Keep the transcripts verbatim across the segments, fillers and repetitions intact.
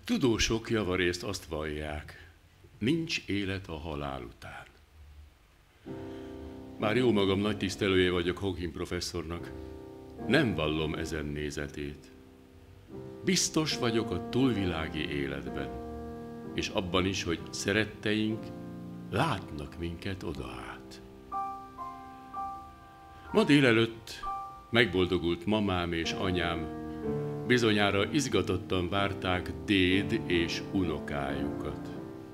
Tudósok javarészt azt vallják, nincs élet a halál után. Már jó magam nagy tisztelője vagyok Hawking professzornak. Nem vallom ezen nézetét. Biztos vagyok a túlvilági életben, és abban is, hogy szeretteink látnak minket odaát. Ma délelőtt megboldogult mamám és anyám bizonyára izgatottan várták déd és unokájukat.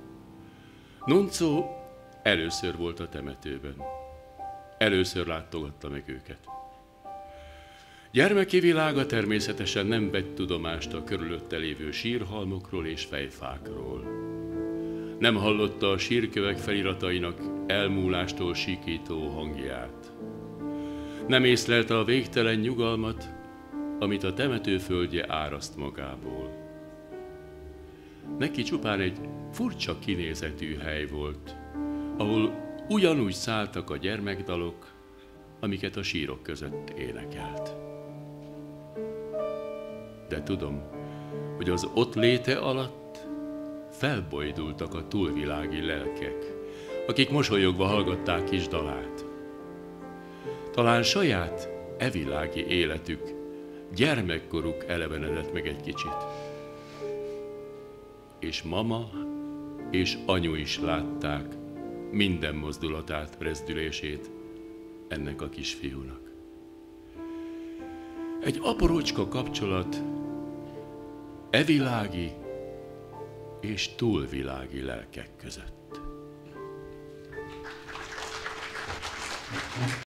Nunco először volt a temetőben. Először látogatta meg őket. Gyermeki világa természetesen nem vett tudomást a körülötte lévő sírhalmokról és fejfákról. Nem hallotta a sírkövek feliratainak elmúlástól sikító hangját. Nem észlelte a végtelen nyugalmat, amit a temetőföldje áraszt magából. Neki csupán egy furcsa kinézetű hely volt, ahol ugyanúgy szálltak a gyermekdalok, amiket a sírok között énekelt. De tudom, hogy az ott léte alatt felbojdultak a túlvilági lelkek, akik mosolyogva hallgatták kis dalát. Talán saját evilági életük, gyermekkoruk elevenedett meg egy kicsit. És mama és anyu is látták minden mozdulatát, rezdülését ennek a kisfiúnak. Egy aporócska kapcsolat evilági és túlvilági lelkek között.